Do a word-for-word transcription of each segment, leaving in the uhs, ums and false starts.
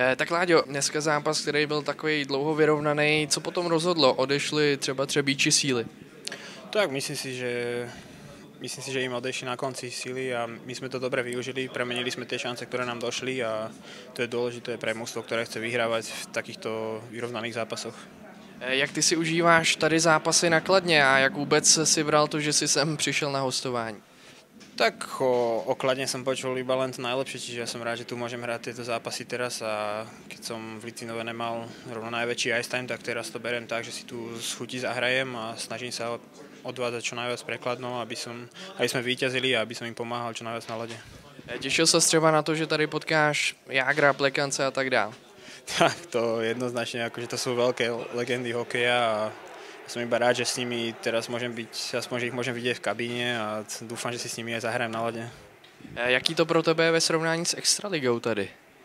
Tak Láďo, dneska zápas, který byl takový dlouho vyrovnaný, co potom rozhodlo? Odešli třeba Třebíči síly? Tak myslím si, že myslím si, že im odešli na konci síly a my sme to dobre využili, premenili sme tie šance, ktoré nám došli a to je dôležité pre mužstvo, ktoré chce vyhrávať v takýchto vyrovnaných zápasoch. Jak ty si užíváš tady zápasy na Kladně a jak vůbec si bral to, že si sem přišel na hostování? Tak o, o Kladne som počul iba len to najlepšie, čiže ja som rád, že tu môžem hrať tieto zápasy teraz a keď som v Litvinove nemal rovno najväčší ice time, tak teraz to berem tak, že si tu z chuti zahrajem a snažím sa odvádzať čo najviac pre Kladno, aby, som, aby sme víťazili a aby som im pomáhal čo najviac na lade. Těšil ses třeba na to, že tady potkáš Jágra, Plekance a tak dále? Tak to jednoznačne, akože to sú veľké legendy hokeja a som iba rád, že s nimi teraz môžem byť, aspoň, že ich môžem vidieť v kabíne a dúfam, že si s nimi aj zahrajem na lade. Jaký to pro tebe je ve srovnání s Extraligou tady?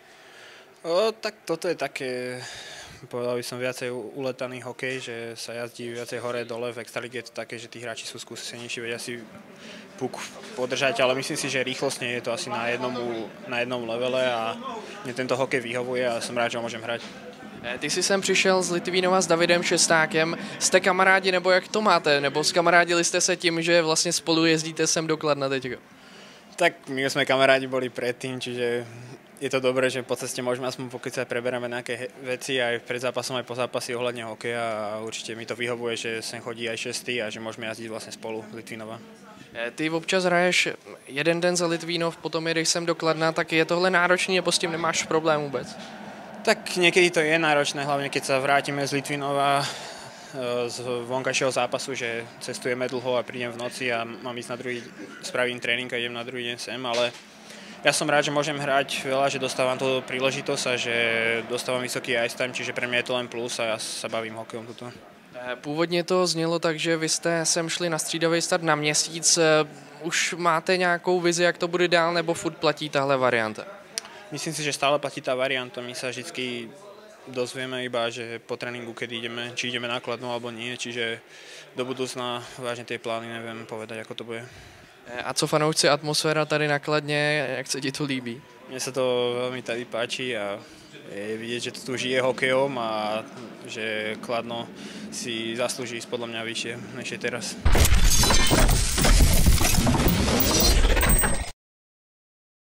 O, tak toto je také, povedal by som, viacej uletaný hokej, že sa jazdí viacej hore dole. V Extralige je to také, že tí hráči sú skúsenejší, vedia si puk podržať, ale myslím si, že rýchlostne je to asi na jednom, na jednom levele a mne tento hokej vyhovuje a som rád, že ho môžem hrať. Ty jsi sem přišel z Litvínova s Davidem Šestákem. Jste kamarádi nebo jak to máte? Nebo skamarádili jste se tím, že vlastně spolu jezdíte sem do Kladna teďko? Tak my sme kamarádi boli predtým, čiže je to dobré, že v podstate môžeme aspoň pokýcať, preberáme nejaké veci aj pred zápasom, aj po zápasy ohľadne hokeja a určite mi to vyhovuje, že sem chodí aj šestý a že môžeme jazdiť vlastne spolu z Litvínova. Ty občas hraješ jeden den za Litvínov, potom jedeš sem do Kladna, tak je tohle náročný nebo s tím nemáš problém vůbec? Tak niekedy to je náročné, hlavne keď sa vrátime z Litvínova z vonkajšieho zápasu, že cestujeme dlho a prídem v noci a mám ísť na druhý, spravím tréning a idem na druhý deň sem, ale ja som rád, že môžem hrať veľa, že dostávam to príležitosť a že dostávam vysoký ice time, čiže pre mňa je to len plus a ja sa bavím hokejom tuto. Původně to znělo tak, že vy jste sem šli na střídavý start na měsíc. Už máte nějakou vizi, jak to bude dál, nebo furt platí tahle varianta? Myslím si, že stále platí tá varianta. My sa vždy dozvieme iba, že po tréningu, kedy ideme, či ideme na Kladno alebo nie, čiže do budúcna vážne tie plány neviem povedať, ako to bude. A co fanoušci, atmosféra tady na Kladně, jak se ti to líbí? Mne sa to veľmi tady páči a je vidieť, že to tu žije hokejom a že Kladno si zaslúži ísť podľa mňa vyššie, než je teraz.